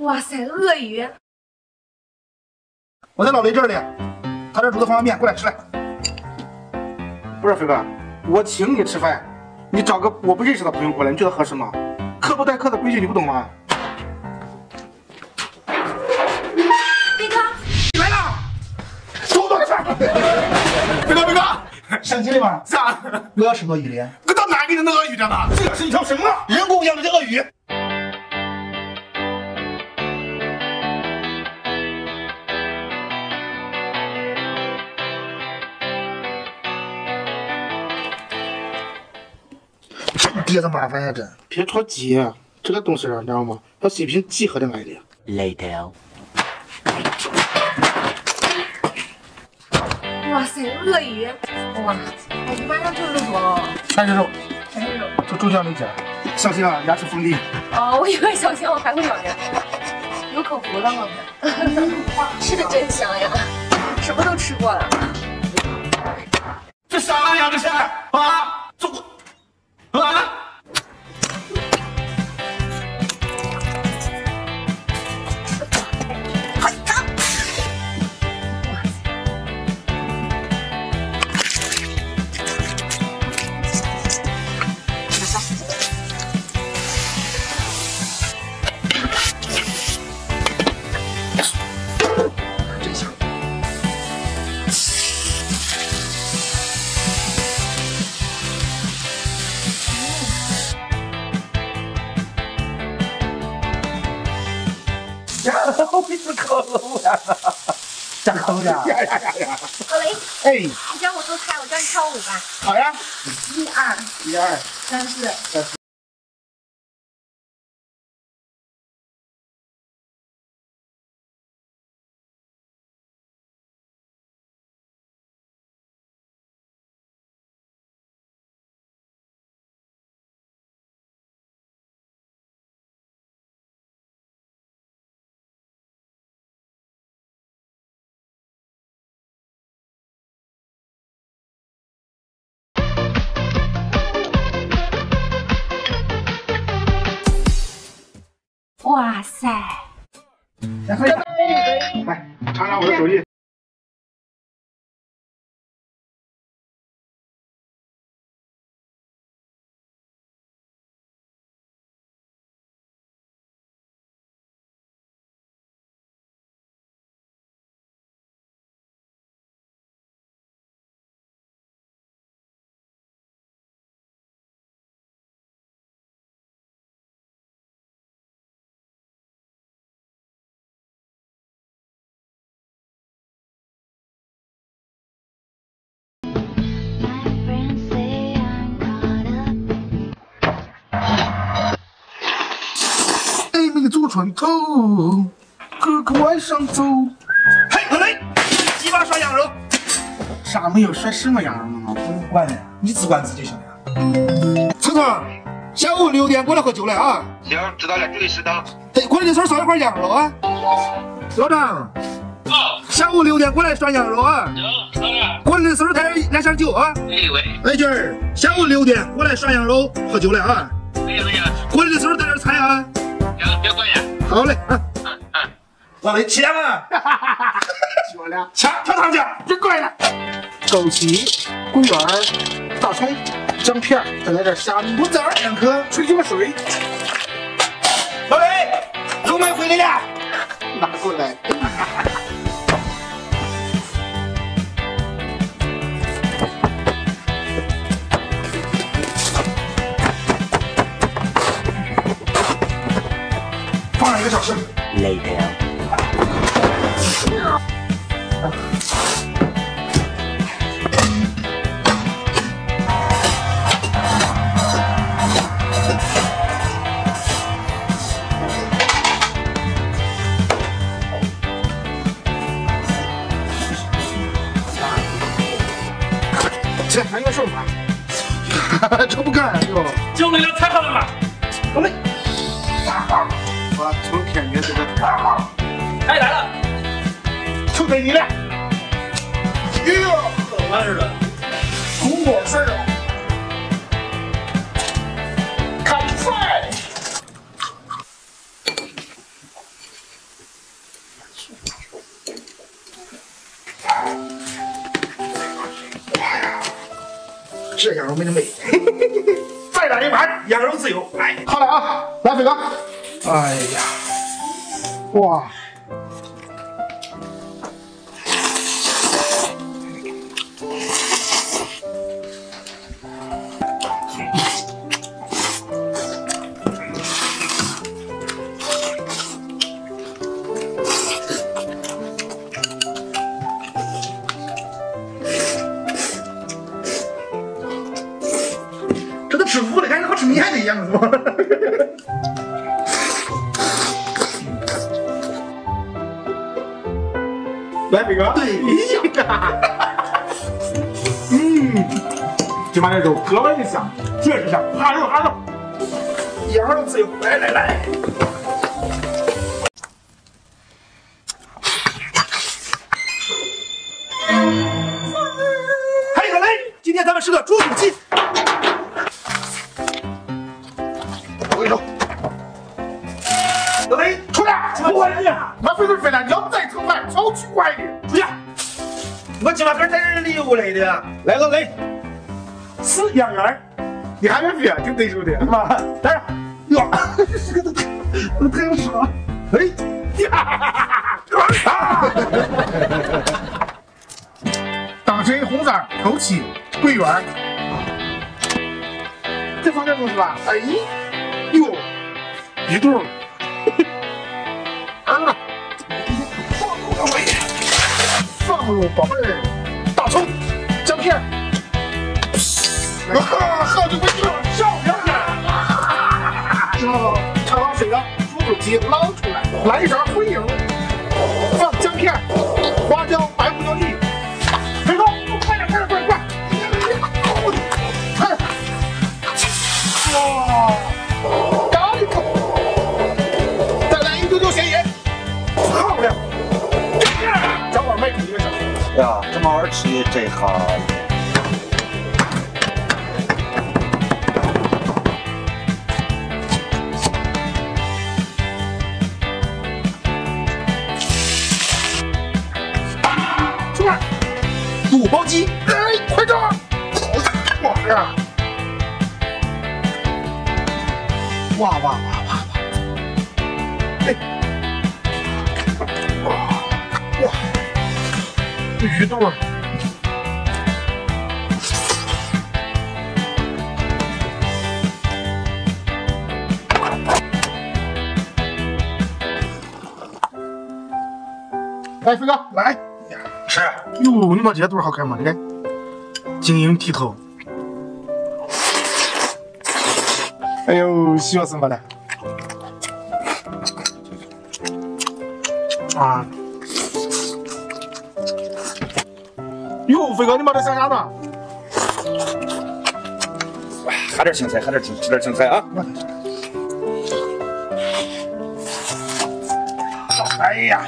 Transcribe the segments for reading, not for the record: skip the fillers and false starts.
哇塞，鳄鱼！ 我在老雷这里，他这煮的方便面，过来吃来。不是飞哥，我请你吃饭，你找个我不认识的朋友过来，你觉得合适吗？客不待客的规矩你不懂吗？ 飞哥， 你来了，多多吃。飞哥，生气了吗？ 咋？ 我要吃鳄鱼的。 我到哪给你弄鳄鱼的呢？ 这是一条什么人工养的这鳄鱼？爹的麻烦呀，这别着急，这个东西你知道吗？要是一瓶几何的爱的。 Later。 哇塞，鳄鱼！哇，哎，你马上就入口了。 全是肉， 全是肉， 就中酱里夹，小心啊，牙齿锋利。 哦，我以为小心我还会咬人。有口福了吗？吃的真香呀，什么都吃过了。 这啥呀？这是啊，这啊！ 真香。我一直烤肉呀，咋烤的？呀！ 老雷， 哎， 你教我做菜，我教你跳舞吧。 好呀， 1、2、 1、2、 3、4。哇塞！ 来喝一杯，来尝尝我的手艺。做船头，哥哥往上走。嘿，老雷，鸡巴涮羊肉。啥没有涮什么羊肉呢？不管了，你只管吃就行了。聪聪，下午6点过来喝酒了啊！ 行，知道了，注意适当。 对，过来的时候烧一块羊肉啊。老张，下午6点过来涮羊肉啊。 行，知道了。 过来的时候带2箱酒啊。 喂喂。 哎娟儿，下午6点过来涮羊肉喝酒了啊。 可以可以。 过来的时候带点菜啊。 行，别管呀。 好嘞啊。老雷起来了，我俩抢跳堂去，别怪了。枸杞、桂圆、大葱、姜片，再来点虾米、果子2颗，吹什么水？老雷，肉买回来了，拿过来。放上1个小时。 Later。 这还有手吗？这不干哟！ 酒来了，太好了嘛！ 老雷，我从天约这个哎，来了， 就给你了。哟， 怎么似的？ 中国事啊！看菜。 这羊肉没那美。再来一碗羊肉自由。哎，好了啊，来飞哥。哎呀，哇！这都吃糊了，感觉好吃面的一样，是吧？来，飞哥，对呀，今把这肉格外的香，确实香，哈肉哈肉，羊肉自由，来来来。还有来，今天咱们吃个猪肚鸡。我跟你说，老雷出来，不管你，妈飞都飞了，你要再蹭饭，超奇怪的，出去！我今晚可是带人礼物来的，来老雷，死羊儿，你还没飞，挺对手的，妈，来上，哟，这个都太有爽了，哎，啊！当真红色、枸杞、桂圆，再放点东西吧，哎。哟，鱼肚，啊，放入宝贝儿，大葱，姜片，好久没吃了，小羊片，之后焯好水的猪肚鸡捞出来，来一勺荤油，放姜片、花椒、白胡椒粒，飞哥，快点，快点，快点，快！哇！咖喱口，再来一丢丢咸盐，漂亮！小碗卖出1个小时。 呀，这么好吃真好。 出来，肚包鸡，哎，快点！哇呀！哇哇哇哇哇！哎，哇，这鱼肚儿，来，飞哥，来吃。哟，你把这些肚儿好看吗？你看，晶莹剔透。哎呦，笑死我了！啊！哟，飞哥，你把这想啥呢？ 喝点青菜，喝点吃点青菜啊！ 哎呀！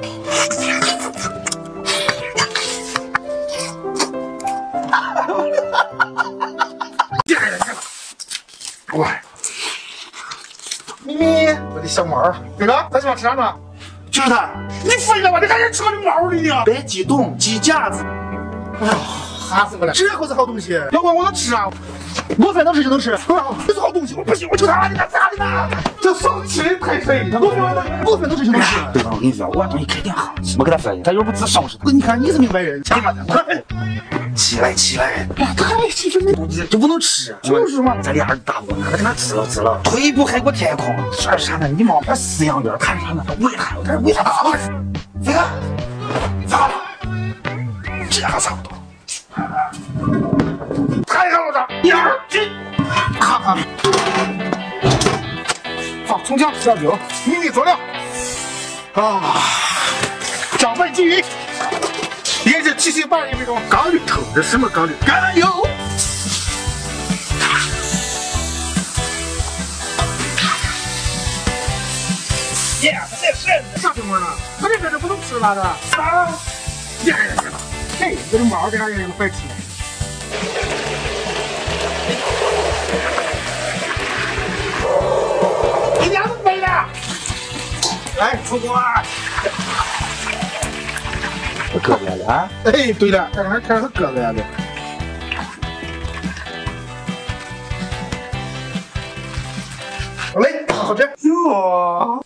哇！咪咪，我的小猫，飞哥，咱今晚吃啥呢？就是它。你飞了吧？你赶紧吃个猫的呢！白鸡冻、鸡架子。哎呀，吓死我了！这可是好东西，要不我能吃啊？我反正吃就能吃。这是好东西，我不行，我求他，你干啥的呢？这生气的太深，我反正吃就能吃。 对吧？我跟你说，我东西肯定好吃，我给他说，他又不自烧似的。 你看你是明白人，起来， 起来起来！ 太气人了， 这不能吃。 就是嘛， 咱俩人打我，哪个跟他吃了，退一步海阔天空。说啥呢？你妈饲养员看啥呢？喂他有点喂他打。飞哥，咋了？这还差不多。太好了，2、1，看看，放葱姜、料酒，秘密佐料啊，长辈鲫鱼，也是7、8、1分钟。钢绿头，这什么钢绿？橄榄油。耶，这是啥情况呢？我这真是不能吃了的。啊！耶！嘿，这个猫这样人快吃。你俩都没了。来，出锅。 我搁来了啊！ 哎，对了，看看他搁来了。 好嘞，好吃。哟，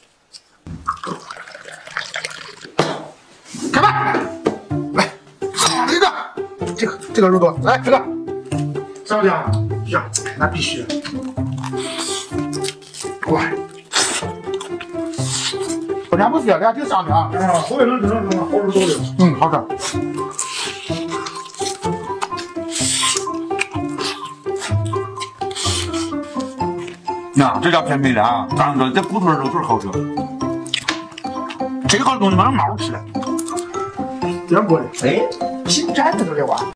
开饭，来，好一个，这个肉多，来这个，小姐呀，那必须，哇，我家不血的，挺香的啊，后面能好吃多了，好吃。 呀，这叫偏美的啊！咱说这骨头肉就是好吃，这好东西把那猫吃了， 真过的，哎，新摘的这玩意儿。